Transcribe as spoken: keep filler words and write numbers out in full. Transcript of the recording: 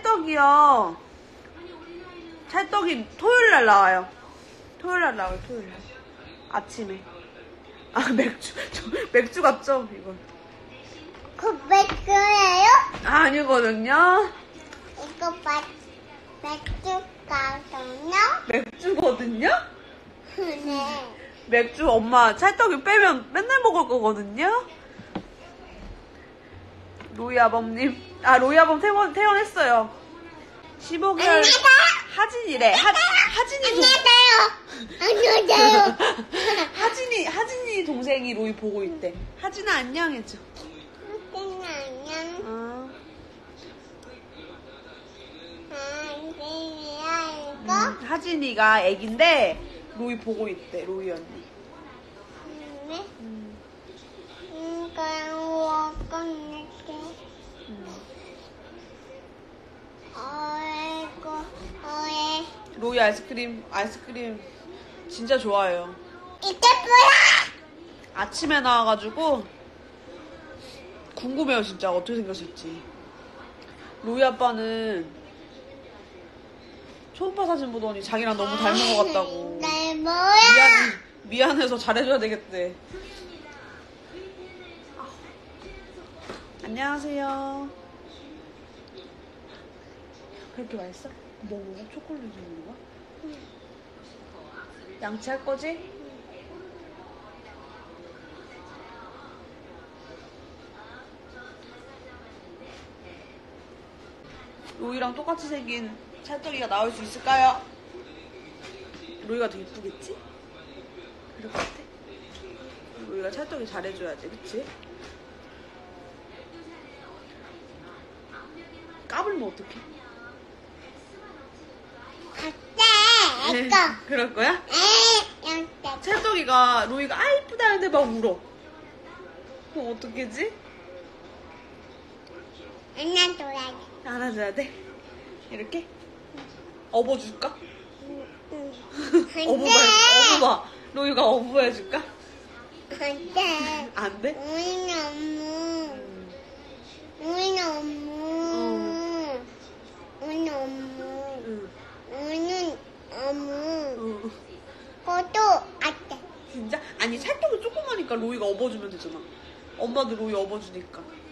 찰떡이요. 찰떡이 토요일날 나와요. 토요일날 나와요, 토요일날. 아침에. 아, 맥주. 저, 맥주 같죠? 이건. 그 맥주예요? 아니거든요. 이거 맥, 맥주가거든요? 맥주거든요? 네. 맥주 엄마 찰떡이 빼면 맨날 먹을 거거든요? 로이 아범님. 아, 로이 아범 퇴원, 퇴원했어요. 십오 개월. 하진이래. 하, 하진이 동, 안녕하세요. 하진이, 하진이 동생이 로이 보고 있대. 하진아, 안녕 해줘. 안녕. 안녕. 어. 아, 이제야 이거? 음, 하진이가 애기인데, 로이 보고 있대, 로이 언니. 네. 음, 이거 먹었는데. 음. 어이구, 어이. 로이 아이스크림, 아이스크림 진짜 좋아해요. 이게 뭐야? 아침에 나와가지고, 궁금해요, 진짜. 어떻게 생겼을지. 로이 아빠는 초음파 사진 보더니 자기랑 너무 닮은 것 같다고. 네, 뭐야? 미안, 미안해서 잘해줘야 되겠대. 안녕하세요. 그렇게 맛있어? 뭐 먹어? 초콜릿 먹는 거야? 양치할 거지? 로이랑 똑같이 생긴 찰떡이가 나올 수 있을까요? 로이가 더 이쁘겠지? 그럴 것 같아. 로이가 찰떡이 잘해줘야지, 그치? 까불면 어떡해? 어때? 이거. 그럴 거야? 에이, 양떼. 찰떡이가 로이가 아 이쁘다 하는데 막 울어. 그럼 어떡하지? 안아줘야 돼. 안아줘야 돼? 이렇게? 업어줄까? 응, 응. 어부바, 어부바. 로이가 어부해줄까? 안 돼. 안 돼? 우리 너무. 우리 너무. 우리 너무. 응. 우리 너무. 응. 그것도 안 돼. 진짜? 아니 찰떡이 조그마니까 로이가 업어주면 되잖아. 엄마도 로이 업어주니까.